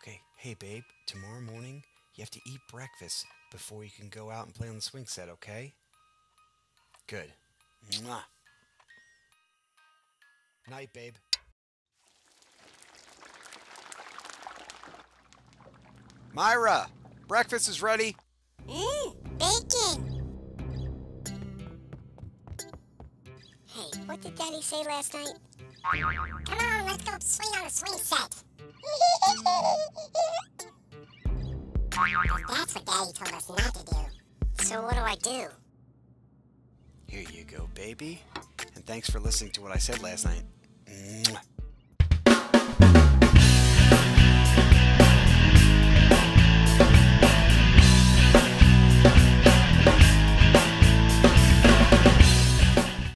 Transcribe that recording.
Okay, hey babe, tomorrow morning you have to eat breakfast before you can go out and play on the swing set, okay? Good. Mwah. Night, babe. Myra! Breakfast is ready! Bacon! Hey, what did Daddy say last night? Come on, let's go swing on the swing set. That's what Daddy told us not to do. So what do I do? Here you go, baby. And thanks for listening to what I said last night. Mwah.